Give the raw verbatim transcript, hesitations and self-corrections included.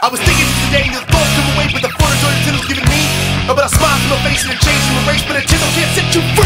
I was thinking since the day the thoughts come away, but the photo Jordan Tittle's giving me. But I smile to my face and a change in my race, but a chisel can't set you free.